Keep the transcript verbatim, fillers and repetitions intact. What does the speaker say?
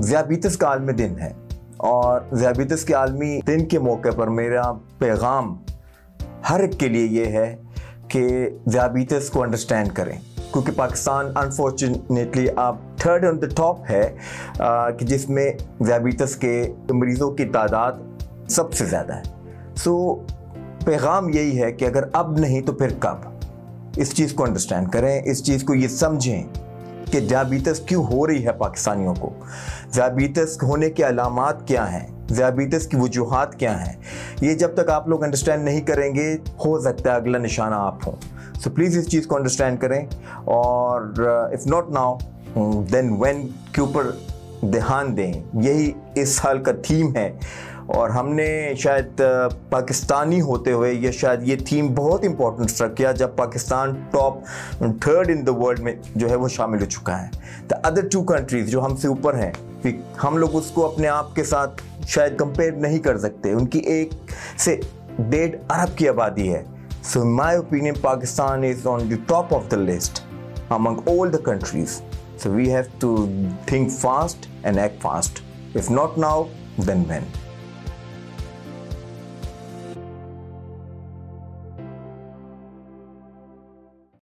ज़ियाबीतस का आलमी दिन है और ज़ियाबीतस के आलमी दिन के मौके पर मेरा पैगाम हर एक के लिए ये है कि ज़ियाबीतस को अंडरस्टैंड करें, क्योंकि पाकिस्तान अनफॉर्चुनेटली अब थर्ड ऑन द टॉप है आ, कि जिसमें ज़ियाबीतस के मरीज़ों की तादाद सबसे ज़्यादा है। सो पैगाम यही है कि अगर अब नहीं तो फिर कब, इस चीज़ को अंडरस्टैंड करें, इस चीज़ को ये समझें कि ज़ियाबीतस क्यों हो रही है पाकिस्तानियों को, ज़ियाबीतस होने के अलामात क्या हैं, ज़ियाबीतस की वजूहात क्या हैं। ये जब तक आप लोग अंडरस्टैंड नहीं करेंगे, हो सकता है अगला निशाना आप हों। सो प्लीज़ इस चीज़ को अंडरस्टैंड करें और if not now then when के ऊपर ध्यान दें। यही इस साल का थीम है और हमने शायद पाकिस्तानी होते हुए ये शायद ये थीम बहुत इंपॉर्टेंट रख किया जब Pakistan top third in the world में जो है वो शामिल हो चुका है। द अदर टू कंट्रीज़ जो हमसे ऊपर हैं, हम लोग उसको अपने आप के साथ शायद कंपेयर नहीं कर सकते। उनकी एक से डेढ़ अरब की आबादी है। So in my opinion Pakistan is on the top of the list among all the countries. So we have to think fast and act fast. If not now, then when?